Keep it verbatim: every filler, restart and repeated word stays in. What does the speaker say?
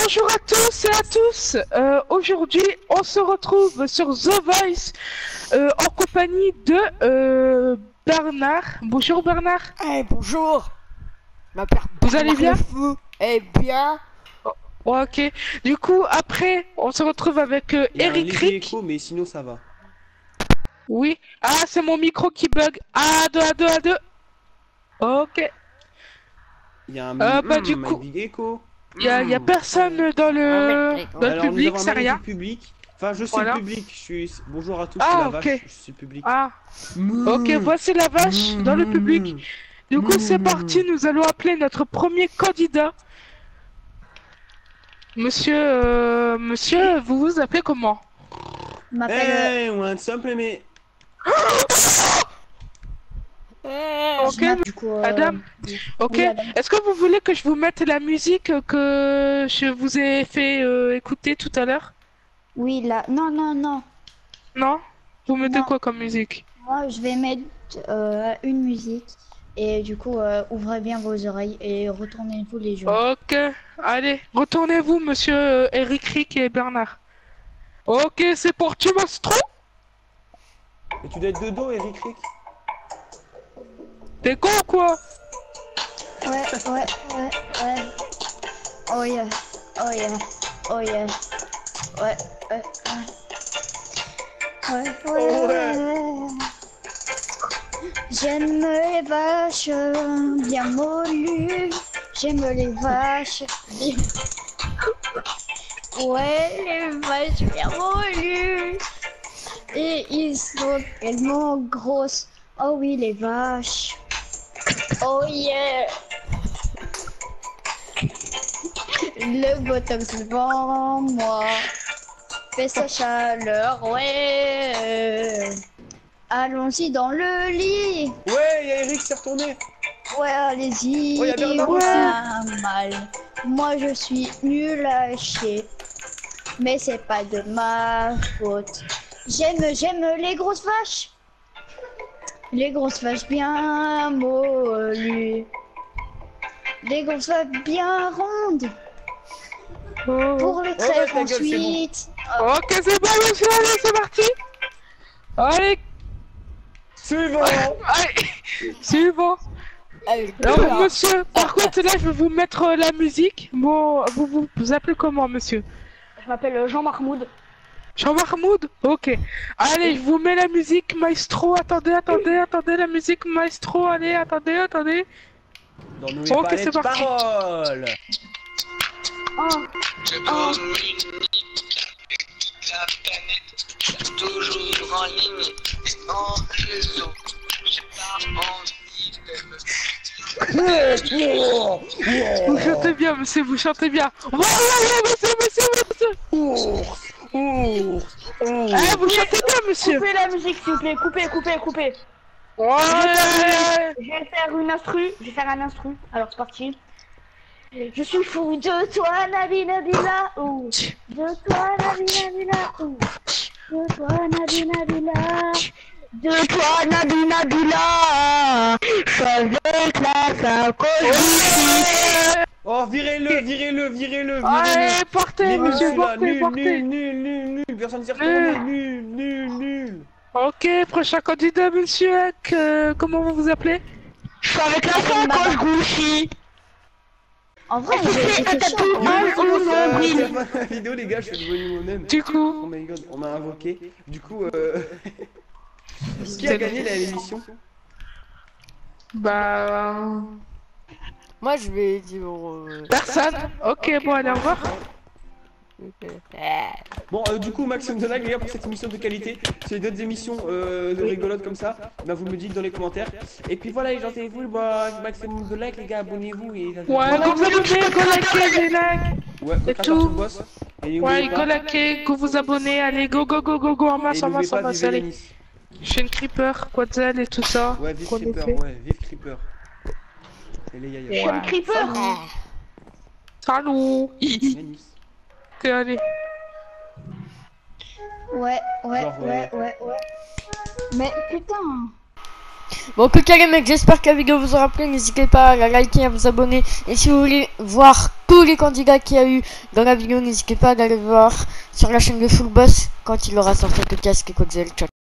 Bonjour à tous et à tous. Euh, Aujourd'hui, on se retrouve sur The Voice euh, en compagnie de euh, Bernard. Bonjour Bernard. Eh hey, bonjour. Ma père. Vous allez bien? Eh bien. Oh, ok. Du coup, après, on se retrouve avec euh, Eric Rick. Écho, mais sinon ça va. Oui. Ah, c'est mon micro qui bug. Ah, deux, à deux, à deux. Ok. Il y a un euh, bah, mmh, du coup, écho. Il y, y a personne dans le, dans le public, c'est rien. Public. Enfin, je suis voilà. le public. Je suis. Bonjour à tous. Ah, la ok. vache, je suis le public. Ah. Mmh. Ok, voici la vache mmh. dans le public. Du coup, mmh. c'est parti. Nous allons appeler notre premier candidat. Monsieur, euh, monsieur, vous vous appelez comment? Je m'appelle. Hey, one simple mais. Ok, du coup, euh... Adam. Ok. Oui, est-ce que vous voulez que je vous mette la musique que je vous ai fait euh, écouter tout à l'heure? Oui, là. Non, non, non. Non? Vous mettez non. quoi comme musique? Moi, je vais mettre euh, une musique. Et du coup, euh, ouvrez bien vos oreilles et retournez-vous les gens. Ok. Allez, retournez-vous, monsieur euh, Eric Rick et Bernard. Ok, c'est pour tu Mastro. Et tu dois être de dos, Eric Rick. T'es con ou quoi? Ouais, ouais, ouais, ouais. Oh yeah, oh yeah, oh yeah. Ouais, ouais, ouais. Ouais, ouais. ouais. J'aime les vaches bien moulues. J'aime les vaches bien... Ouais, les vaches bien moulues. Et ils sont tellement grosses. Oh oui, les vaches. Oh yeah. Le botox devant moi fait sa chaleur, ouais. Allons-y dans le lit. Ouais, il y a Eric qui s'est retourné. Ouais, allez-y. Oh, y a Bernard ouais. aussi. Mal. Moi, je suis nul à chier. Mais c'est pas de ma faute. J'aime, j'aime les grosses vaches. Les grosses vaches bien moulues. Les grosses vaches bien rondes. Oh. Pour le trèfle oh, ensuite. Bon. Ok, c'est bon, monsieur, allez, c'est parti. Allez. Suivant. Allez, suivant. Allez, alors, monsieur, par contre, là, je vais vous mettre la musique. Bon, vous vous, vous appelez comment, monsieur? Je m'appelle Jean Mahmoud. Jean Mahmoud? Ok. Allez, je vous mets la musique maestro. Attendez, attendez, attendez, la musique maestro. Allez, attendez, attendez. Ok, c'est parti. Parole. Oh. Oh. La planète, toujours en ligne et en réseau. J'ai pas envie de me... Vous chantez bien, monsieur, vous chantez bien. Voilà, monsieur, monsieur, monsieur. Ours, ours, ours. Ah, vous chantez bien, monsieur. Coupez la musique, s'il vous plaît. Coupez, coupez, coupez. Ouais. Je vais faire une instru. Je vais faire un instru. Alors, c'est parti. Je suis fou de toi, Nabi Nabila. Ouh. De toi, Nabi Nabila. Ouh. De toi, Nabi Nabila. De toi, Nabi Nabila. Avec la sacoche. Oh, virez-le, virez-le, virez-le, virez-le. Allez, portez, monsieur, portez, portez. Nul, nul, nul, nul, personne ne s'y retourné. Nul, nul, nul. Ok, prochain candidat, monsieur. Que... Comment vous vous appelez? Je suis avec la sacoche, Gouchi. En vrai, j'ai fait la vidéo, les gars, je suis devenu moi-même. Du coup, oh my god, on m'a invoqué. Du coup, euh... qui a gagné l'émission? Bah... Moi, je vais dire... Euh... Personne. Ok, okay, bon, allez, au revoir. Bon, euh, du coup, maximum de likes, les gars, pour cette émission de qualité. Si vous avez d'autres émissions euh, de rigolotes comme ça, bah vous me le dites dans les commentaires. Et puis voilà, les gens, c'est vous, bah, maximum de likes, les gars, abonnez-vous. Et... Ouais, go vous abonnez, go liker, les likes. Ouais, et tout. Boss. Et ouais, go liker, go vous abonner, allez, go, go, go, go, go, en masse, en masse, en masse, allez. Je suis une creeper, Quetzal et tout ça. Ouais, vive creeper, ouais, vive creeper. Et les yaya. Je suis une creeper. Salut. Ok, allez. Ouais, ouais, Genre, ouais, ouais, ouais. Mais putain. Bon, ok les mecs, j'espère que la vidéo vous aura plu. N'hésitez pas à la liker, à vous abonner. Et si vous voulez voir tous les candidats qu'il y a eu dans la vidéo, n'hésitez pas à aller voir sur la chaîne de Full Boss quand il aura sorti le casque et Coxel. Ciao.